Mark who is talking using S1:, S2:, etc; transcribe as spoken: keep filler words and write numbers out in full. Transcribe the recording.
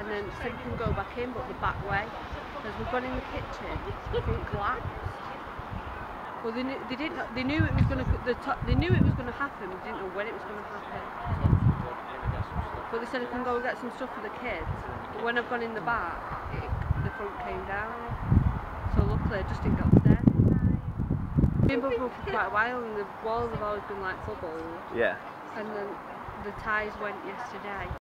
S1: then said we can go back in, but the back way. As we've gone in the kitchen, the front collapsed. Well, they knew, they didn't. They knew it was going to. The they knew it was going to happen. They didn't know when it was going to happen. But they said I can go and get some stuff for the kids. But when I've gone in the back, it, the front came down. So luckily, I just didn't get upstairs. Been bubbled for quite a while, and the walls have always been like bubbles.
S2: Yeah.
S1: And then the ties went yesterday.